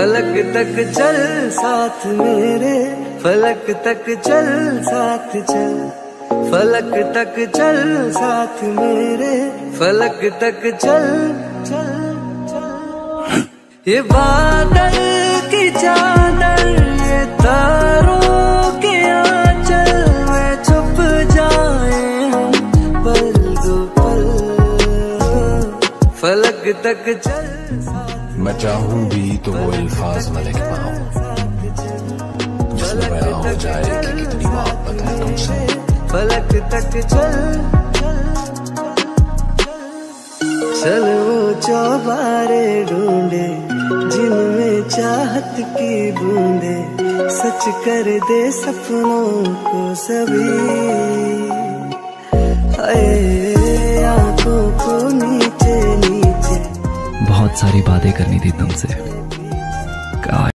फलक तक चल साथ मेरे, फलक तक चल साथ चल, फलक तक चल साथ मेरे, फलक तक चल चल चल। ये बादल की चादर, ये तारों के आंचल में छुप जाए हम पल दो पल, फलक तक चल। मैं चाहूं भी तो वो अल्फाज न लिख पाऊं जिसमें बयां हो जाए कि कितनी मोहब्बत है तुमसे। फलक तक चल चल, वो चौबारे ढूंढे जिनमें चाहत की बूंदे, सच कर दे सपनों को सभी। हाय आंखों को नीचे नीचे, बहुत सारी बातें करनी थी तुमसे।